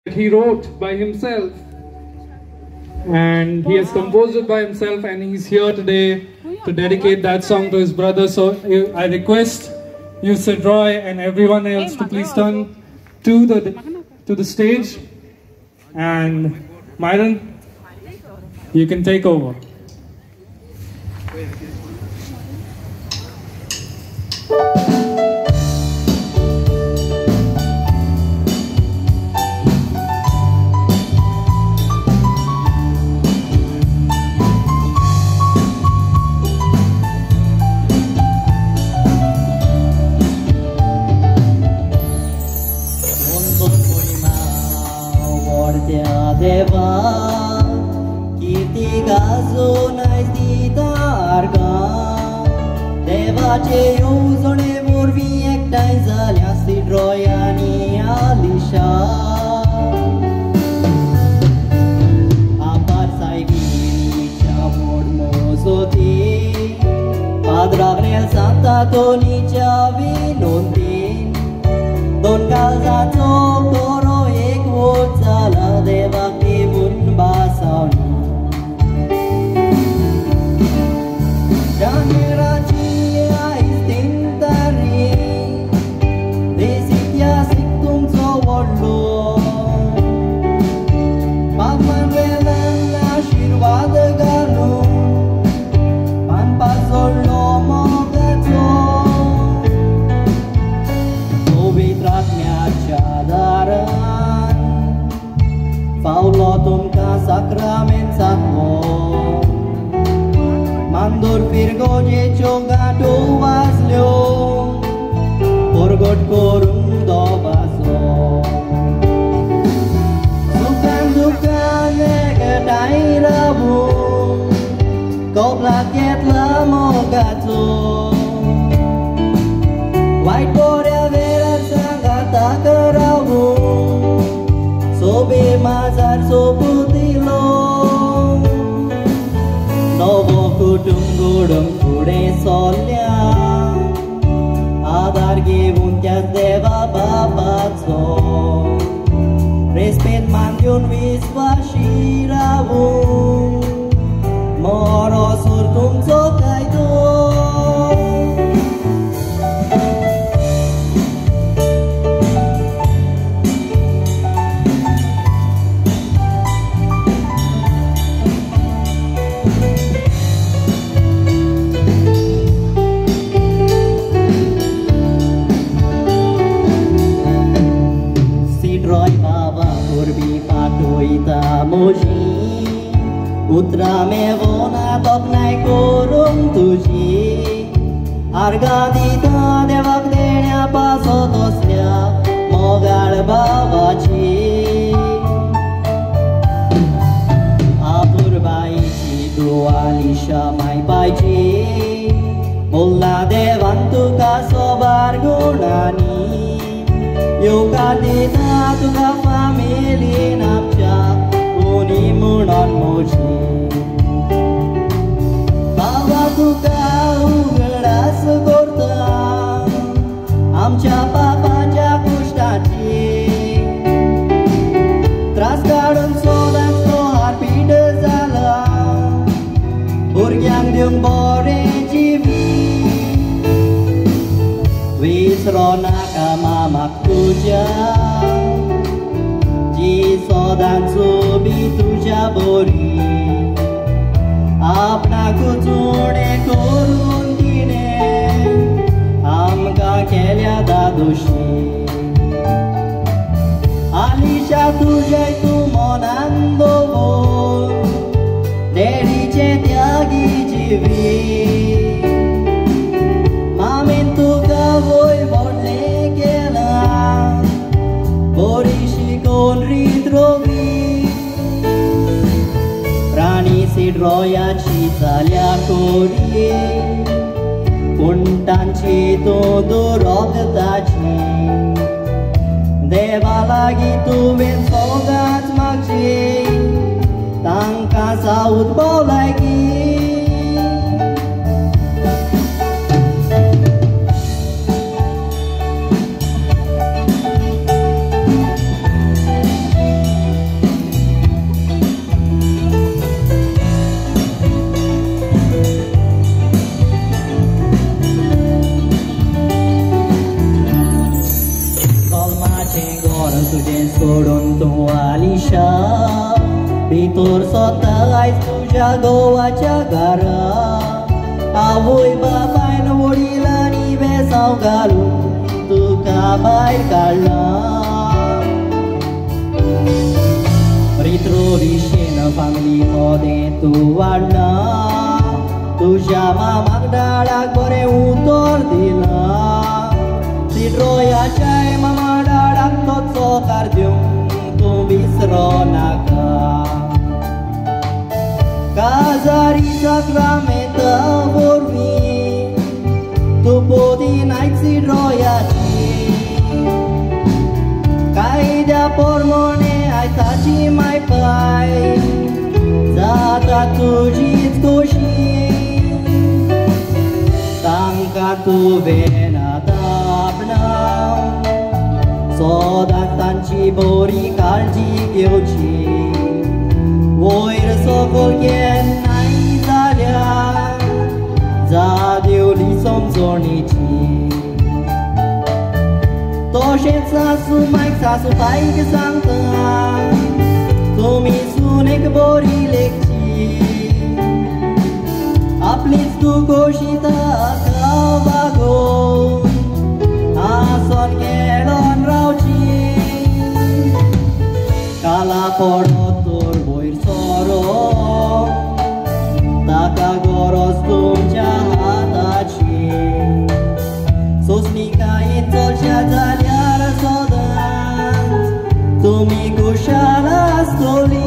He wrote by himself and he has composed it by himself, and he's here today to dedicate that song to his brother. So I request you, Sid Roy, and everyone else to please turn to the stage, and Myron, you can take over. Deva, kirti gazo naizdi darga. Deva ce uzone vorbi ektai zalya Sid Roy ani Alisha. Apar saibini chamod mozoti, padragnel santa toni chavi nontin. Don kalza tok toro ek vot zala deva kibun basauni. Janera chia istintari, desitya siktum sovollo. Pagman velan ashirvad galu, panpazollo mogato. Chadaran Faulotum ka sakrament sakmo Mandur firgo je choga do vaslyo Porgot korum do vaso Sukan dukan negadai rabu Kau plaket lamo gato White Korea veran sangat kerabu Sobe mazar sobutilo Novo kudung gudung kude solya Adar givuntyas deva babatso Respect mandyun visvashiravu Moro surtum sokaito Moji Utra me vona topnai korum tuji Arga dita devak denya paso tosya Mogal babachi Apur baichi dualisha mai baichi Mulla devantu ka sobar gunani Yoga dita tuka family napcha Uni munan moji Baba tuka ugelas gorta Amcha papaja kushtachi Tras garun sodan sohar pide zala Burgyang dyung bore jivi Visrona kama tuja Sodan sobi tuja bori Apna ko chode korun dine Amka kelya dadoshi Alisha tujai tu monando vol Dedi che tyagi jivi Mamin tu ka voi bodle kela Borishi kon ridrovi Rani Sid Roy chizalya kori Puntanchi to durogtachi Deva lagi tu ben sogat magji Tangka saud bau lagi सोडून तू आलिशा भितर स्वताय तुझ्या गोवाच्या घरा आवय बापायन वडिलांनी बेसांव घालून तुका भायर काडला रित्रो रिशेन फामिली मोदें तू वाडला तुझ्या मामाक डाडाक बरें उतर दिला सिड्रोयाच्या मामा डाडाक तोच होकार दिवंक तूं विसरो नाका काजारी सक्रामेंता वरवीं तूं पोदीन आयज सिड्रोयाची कायद्या पोरमोणे आयज ताची माय पाय जाता तुजीच खोशी तांकां तुवें आपणाव सदांच तांची बरी काळजी घेवची वयर सकयल केन्नाय जाल्यार जादेवली समजणेची तशेंच सासू मायक सासू बायक सांगता तुमी सुनेक बरी लेखची आपलीच तू खोशीता वागोवन हांसोन खेळोन रावची काला पडत तर वयर सोरो ताका गरज तुमच्या हाताची सोंसणीकायेन चलशा जाल्यार सदांच तुमी खुशाल आसतली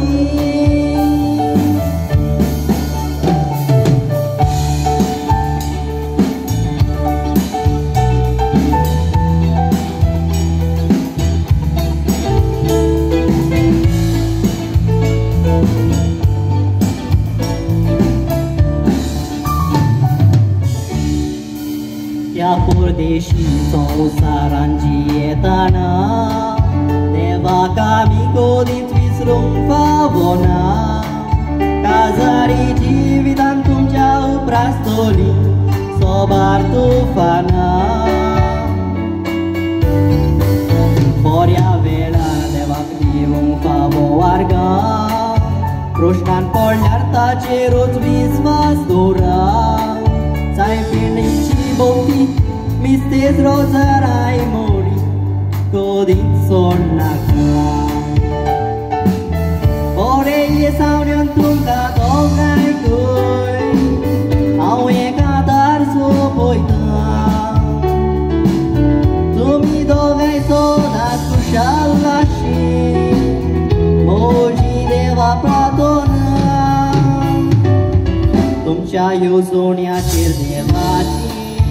त्या परदेशी संवसारान जियेताना देवाक आमी कधीच विसरूंक फावना काजारी जिवितान तुमच्या उपरासतली सोबार तुफाना बऱ्या वेळार देवाक दिवंक फावो वार्गा प्रश्नान पडल्यार ताचेरूच विस्वास दवरा चायपिणीची बोकी मिस्तेज रोजाराय मोडी कधीच सोड नाका बरे ये सावड्यान तुमकां दोगांय खंय हांव एका दारचो पळयता तुमी दोगांय सदांच खुशाल आसची म्हजी देवा प्रार्थना तुमच्या येवजण्याचेर देवाची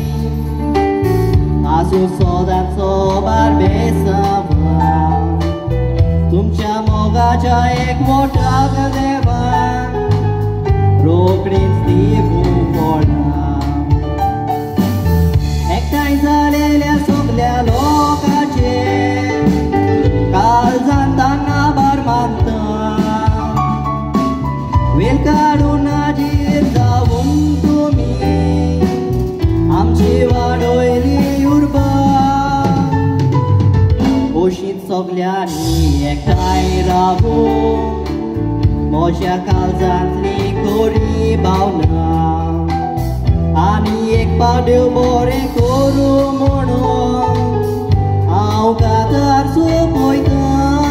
आसूं सदांच सोबार बेसांवा तुमच्या मोगाच्या एकवटाक देवान रोखडीच दिवूंक पडना एकठांय जालेल्या सगल्या लोकांचे काळजांत आभार मानता वेळ काडून हाजीर जावून तुमी आमची वाडयली उर्बा अशींच सगल्यांनी एकठांय रावून म्हज्या काळजांतली खरी भावना आनी एक पाड्यो बरें करूं म्हणून हांव कातारचो पळयता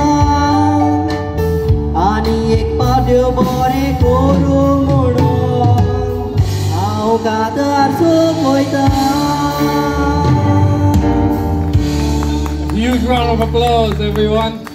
आनी एक पाड्यो बरें करूं म्हणून हांव कातारचो पळयता. Huge round of applause, everyone.